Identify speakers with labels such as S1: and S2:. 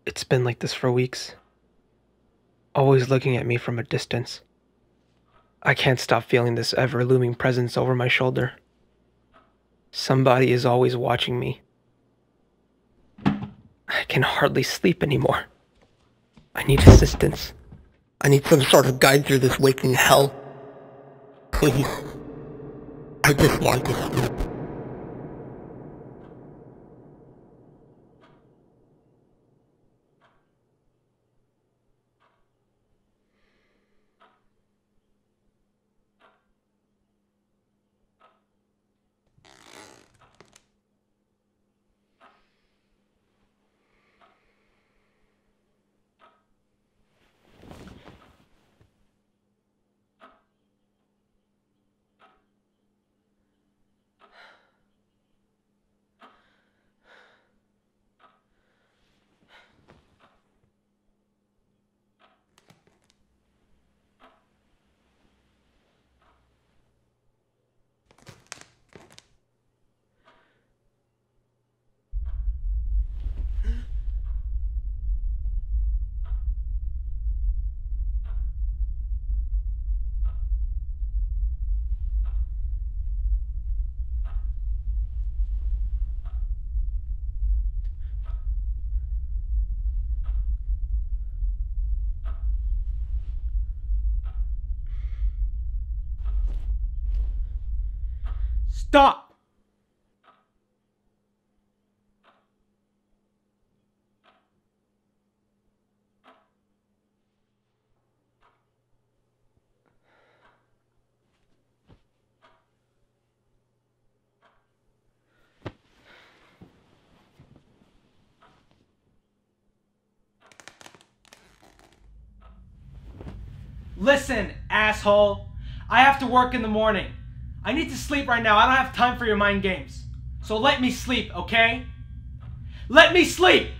S1: It's been like this for weeks. Always looking at me from a distance. I can't stop feeling this ever-looming presence over my shoulder. Somebody is always watching me. I can hardly sleep anymore. I need assistance. I need some sort of guide through this waking hell. Please. I just want to sleep.
S2: Stop! Listen, asshole. I have to work in the morning. I need to sleep right now. I don't have time for your mind games. So let me sleep, okay? Let me sleep!